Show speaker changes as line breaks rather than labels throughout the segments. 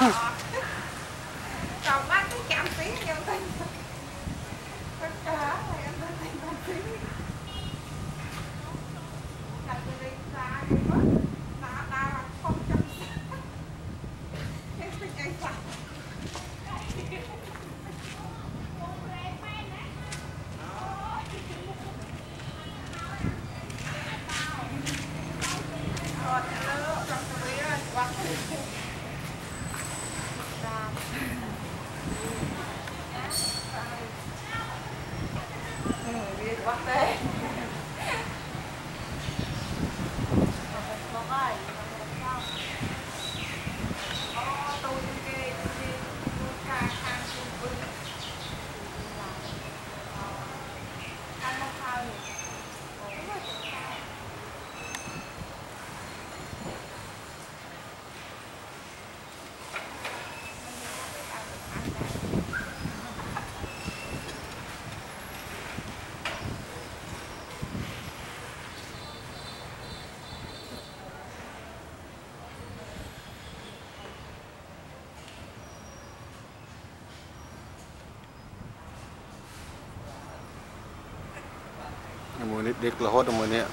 Còn bắt cái chạm tí em tin tất cả em tin em tí là tôi đi xa đi mất là không chăm em tin em sao rồi hello trong tôi đi qua đi bắt tê tôi đi ca khang chung khang không khao gì
mùa này đẹp là hot mùa này.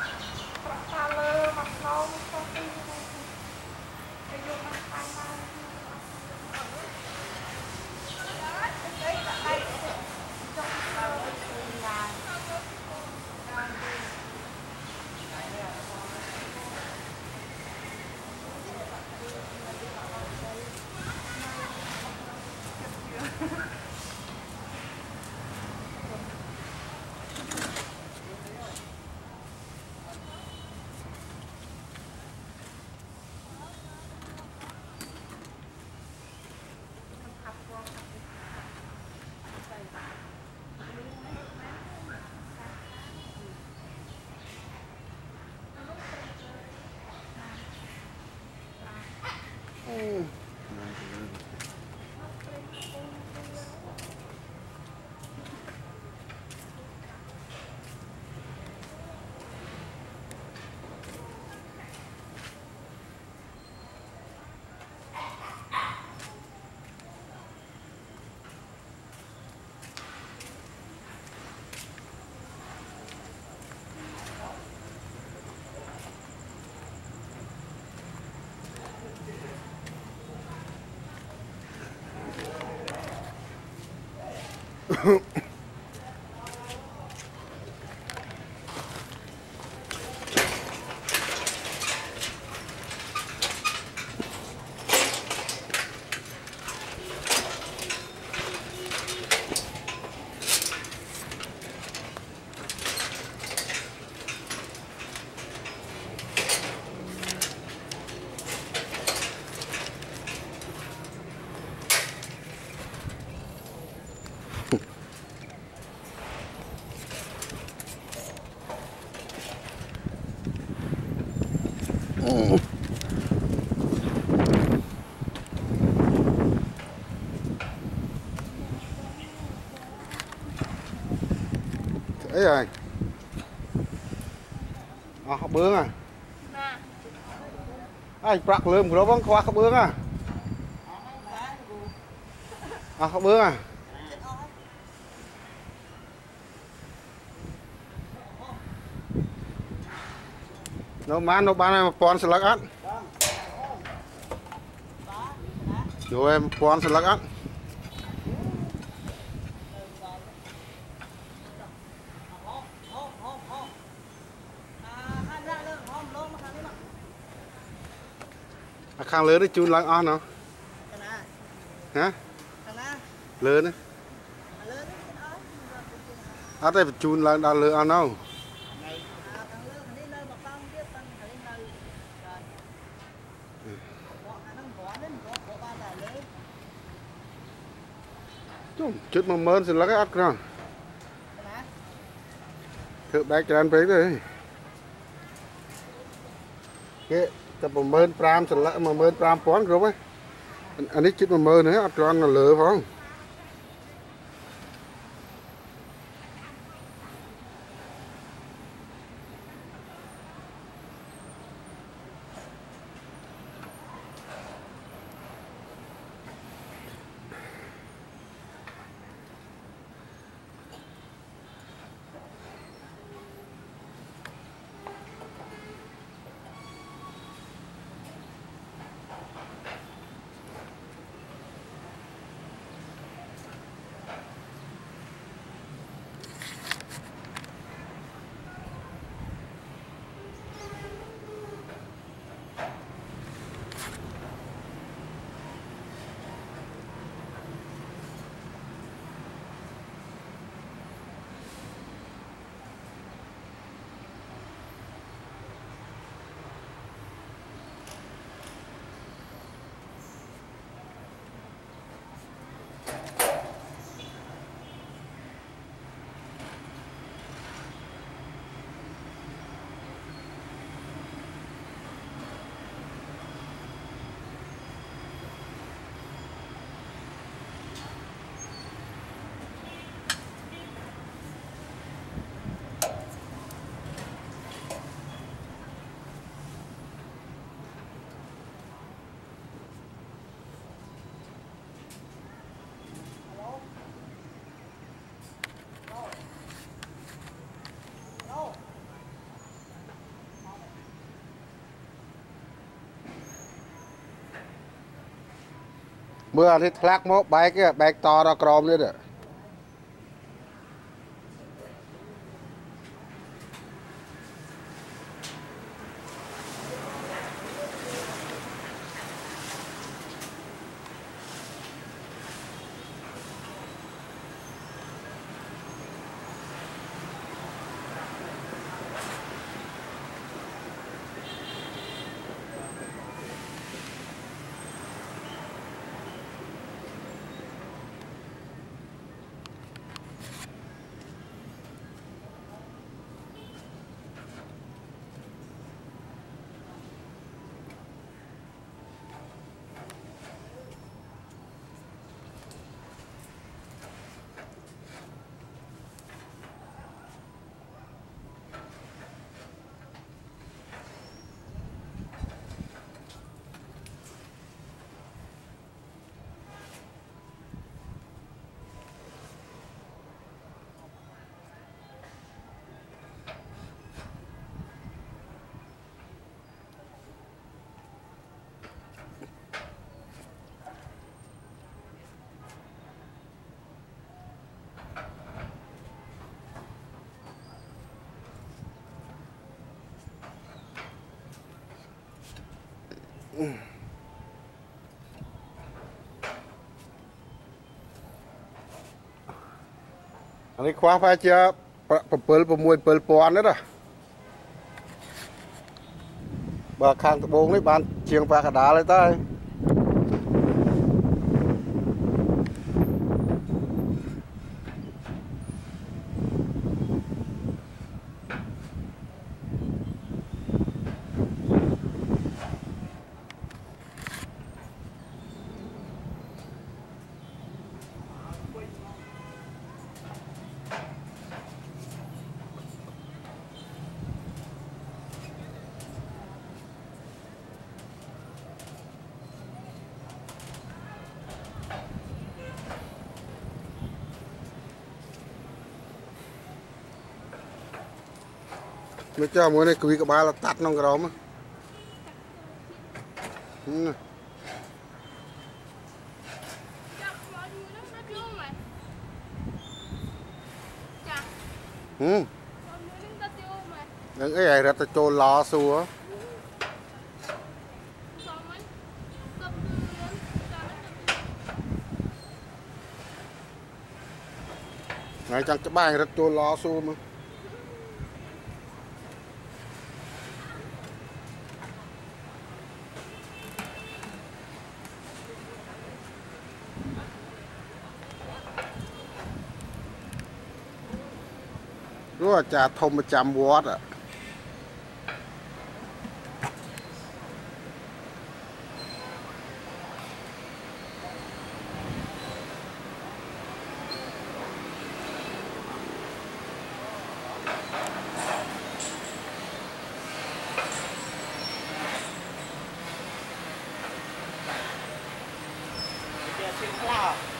Ấy rồi. Học bướng à? Ai bạc lơm của nó vẫn qua học bướng à? Học bướng à? Nó bán em pon sờ lắc ăn. Rồi em pon sờ lắc ăn. Khang lớn đấy chun lăng on nó. Hả? Lớn đấy. Đây chun lăng đã lớn on đâu. Chút mà mơn sẽ là cái ắt rồi. Thượng đại cho anh thấy rồi. Cái tập mà mơn pram sẽ là mà mơn pram pón rồi ấy. Anh ấy chút mà mơn nữa ắt rồi là lửa phải không? mưa thì thác mốt bay to ra crom đấy đấy. Anh ấy khóa phải chưa mùi bờ pòn nữa đó bà khang bốn đấy bạn chiêng phá cả đá lấy tay mới cho mỗi này quý cả ba là tắt nông cái đó mà những cái này rất là trôn lò xua ngày chẳng cái bài rất trôn lò xua màรู้ว่าจะทมประจำวอดอ่ะ
เชื่อคลา